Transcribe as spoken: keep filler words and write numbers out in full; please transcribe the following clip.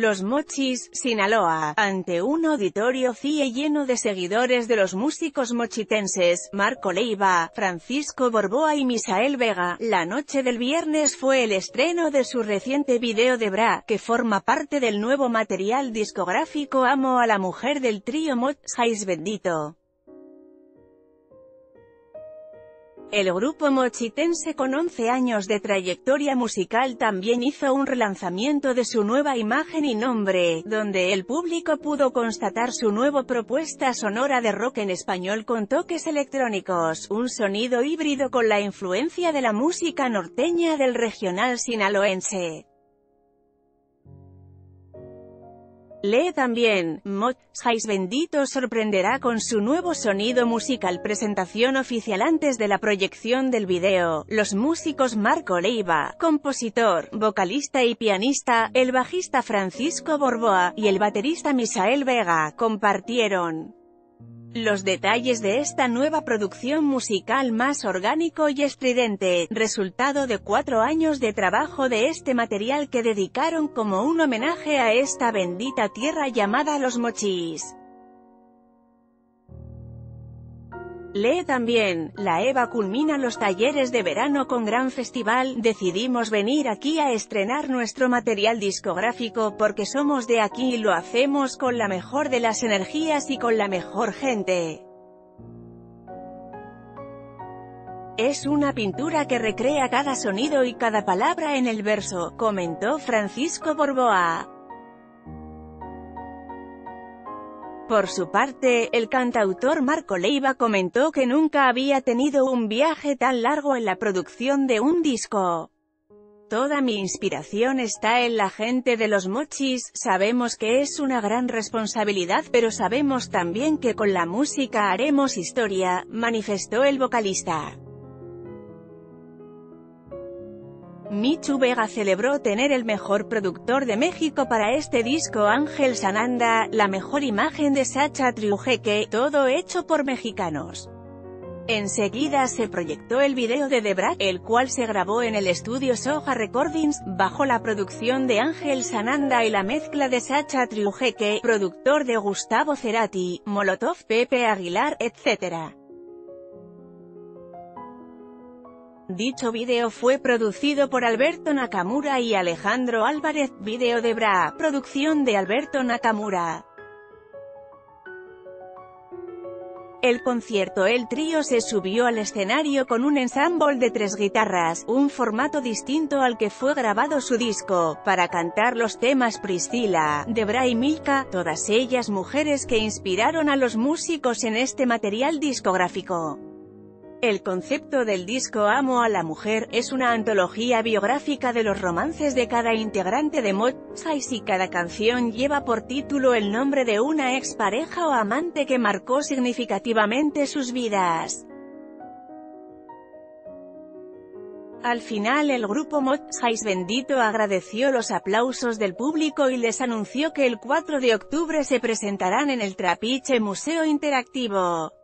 Los Mochis, Sinaloa, ante un auditorio C I E lleno de seguidores de los músicos mochitenses, Marco Leiva, Francisco Borboa y Misael Vega. La noche del viernes fue el estreno de su reciente video de Bra, que forma parte del nuevo material discográfico Amo a la mujer del trío Mochis Bendito. El grupo mochitense con once años de trayectoria musical también hizo un relanzamiento de su nueva imagen y nombre, donde el público pudo constatar su nueva propuesta sonora de rock en español con toques electrónicos, un sonido híbrido con la influencia de la música norteña del regional sinaloense. Lee también, Mochis Bendito sorprenderá con su nuevo sonido musical. Presentación oficial antes de la proyección del video. Los músicos Marco Leiva, compositor, vocalista y pianista, el bajista Francisco Borboa, y el baterista Misael Vega, compartieron los detalles de esta nueva producción musical más orgánico y estridente, resultado de cuatro años de trabajo de este material que dedicaron como un homenaje a esta bendita tierra llamada Los Mochis. Lee también, la EVA culmina los talleres de verano con gran festival. Decidimos venir aquí a estrenar nuestro material discográfico porque somos de aquí y lo hacemos con la mejor de las energías y con la mejor gente. Es una pintura que recrea cada sonido y cada palabra en el verso, comentó Francisco Borboa. Por su parte, el cantautor Marco Leiva comentó que nunca había tenido un viaje tan largo en la producción de un disco. Toda mi inspiración está en la gente de Los Mochis, sabemos que es una gran responsabilidad pero sabemos también que con la música haremos historia, manifestó el vocalista. Michu Vega celebró tener el mejor productor de México para este disco, Ángel Sananda, la mejor imagen de Sacha Triujeque, todo hecho por mexicanos. Enseguida se proyectó el video de The Brat, el cual se grabó en el estudio Soja Recordings, bajo la producción de Ángel Sananda y la mezcla de Sacha Triujeque, productor de Gustavo Cerati, Molotov, Pepe Aguilar, etcétera. Dicho video fue producido por Alberto Nakamura y Alejandro Álvarez. Video de Bra, producción de Alberto Nakamura. El concierto El trío se subió al escenario con un ensamble de tres guitarras, un formato distinto al que fue grabado su disco, para cantar los temas Priscila, de Bra y Milka, todas ellas mujeres que inspiraron a los músicos en este material discográfico. El concepto del disco Amo a la mujer es una antología biográfica de los romances de cada integrante de Mochis y cada canción lleva por título el nombre de una expareja o amante que marcó significativamente sus vidas. Al final el grupo Mochis Bendito agradeció los aplausos del público y les anunció que el cuatro de octubre se presentarán en el Trapiche Museo Interactivo.